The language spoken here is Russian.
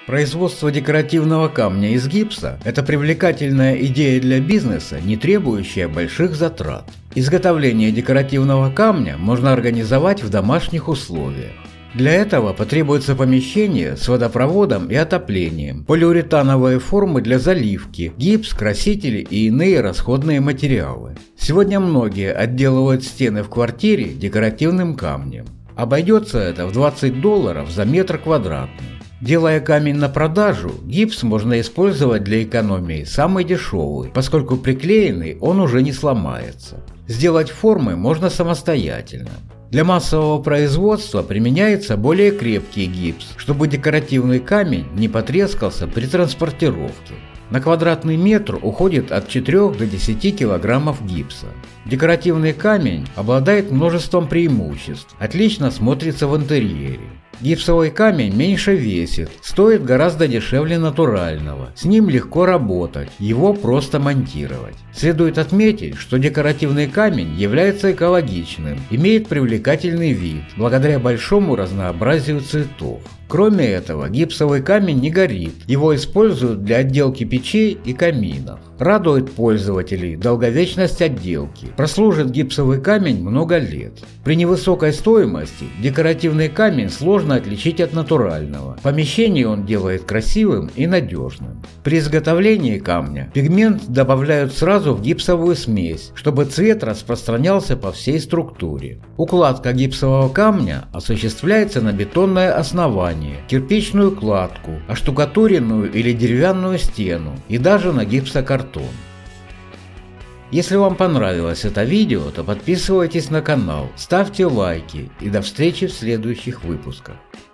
Производство декоративного камня из гипса – это привлекательная идея для бизнеса, не требующая больших затрат. Изготовление декоративного камня можно организовать в домашних условиях. Для этого потребуется помещение с водопроводом и отоплением, полиуретановые формы для заливки, гипс, красители и иные расходные материалы. Сегодня многие отделывают стены в квартире декоративным камнем. Обойдется это в $20 за метр квадратный. Делая камень на продажу, гипс можно использовать для экономии самый дешевый, поскольку приклеенный он уже не сломается. Сделать формы можно самостоятельно. Для массового производства применяется более крепкий гипс, чтобы декоративный камень не потрескался при транспортировке. На квадратный метр уходит от 4 до 10 килограммов гипса. Декоративный камень обладает множеством преимуществ, отлично смотрится в интерьере. Гипсовый камень меньше весит, стоит гораздо дешевле натурального, с ним легко работать, его просто монтировать. Следует отметить, что декоративный камень является экологичным, имеет привлекательный вид, благодаря большому разнообразию цветов. Кроме этого, гипсовый камень не горит, его используют для отделки печей и каминов. Радует пользователей долговечность отделки. Прослужит гипсовый камень много лет. При невысокой стоимости декоративный камень сложно отличить от натурального. Помещение он делает красивым и надежным. При изготовлении камня пигмент добавляют сразу в гипсовую смесь, чтобы цвет распространялся по всей структуре. Укладка гипсового камня осуществляется на бетонное основание, кирпичную кладку, оштукатуренную или деревянную стену и даже на гипсокартон. Если вам понравилось это видео, то подписывайтесь на канал, ставьте лайки и до встречи в следующих выпусках.